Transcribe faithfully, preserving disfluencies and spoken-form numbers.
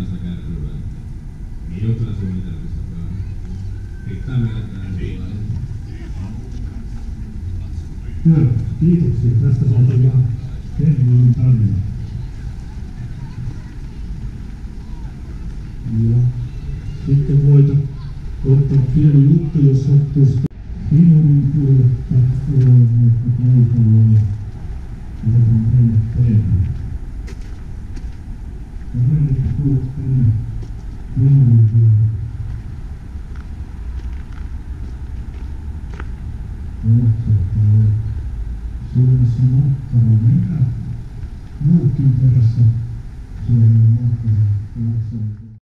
kanssa kärryllä. Ei ole kyllä suunnitelmissakaan. Riittää meille tähän suuntaan. Hyvä, kiitoksia. Tästä saatiin vähän Kennin tarina. Ja sitten voita ottaa pieni juttu, jos sattuu sitä Inorin puoletta olla vaikka paikalla ja voidaan mennä teemään. Ja meidät tuot tänne Inorin puolelle. Olettaa, Suomessa makkara mekä muutkin perässä Suomen makkara.